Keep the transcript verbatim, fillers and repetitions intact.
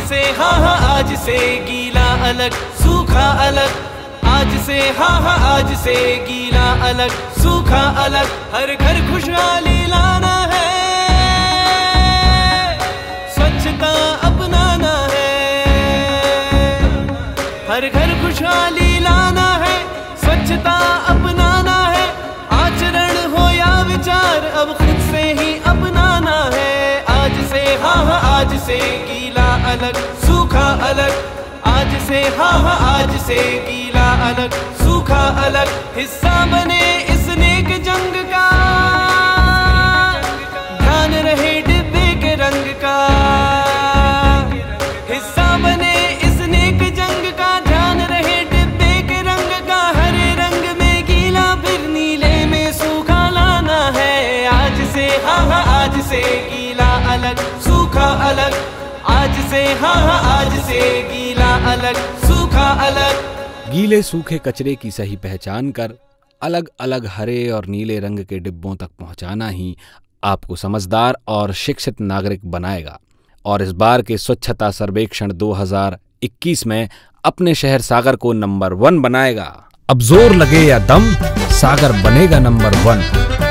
से हाँ हाँ आज से गीला अलग सूखा अलग, आज से हाँ हाँ आज से गीला अलग सूखा अलग। हर घर खुशहाली लाना है, स्वच्छता अपनाना है। हर घर खुशहाली लाना है, स्वच्छता अपनाना है। आचरण हो या विचार अब खुद से ही अपनाना है। आज से हाँ हाँ आज से गीला अलग सूखा अलग, आज से हाँ हाँ आज से गीला अलग सूखा अलग। हिस्सा बने इस नेक जंग का, ध्यान रहे डिब्बे के रंग का। हिस्सा बने इस नेक जंग का, ध्यान रहे डिब्बे के रंग का। हरे रंग में गीला फिर नीले में सूखा लाना है। आज से हाँ हाँ आज से गीला अलग सूखा अलग, आज से हाँ हाँ आज से गीला अलग सूखा अलग। गीले सूखे कचरे की सही पहचान कर अलग अलग हरे और नीले रंग के डिब्बों तक पहुंचाना ही आपको समझदार और शिक्षित नागरिक बनाएगा और इस बार के स्वच्छता सर्वेक्षण दो हज़ार इक्कीस में अपने शहर सागर को नंबर वन बनाएगा। अब जोर लगे या दम, सागर बनेगा नंबर वन।